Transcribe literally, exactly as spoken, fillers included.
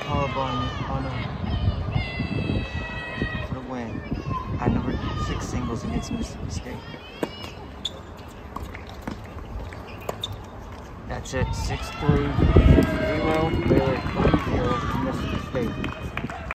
Paula Barañano for the win. At number six singles against Mississippi State. That's it, six three.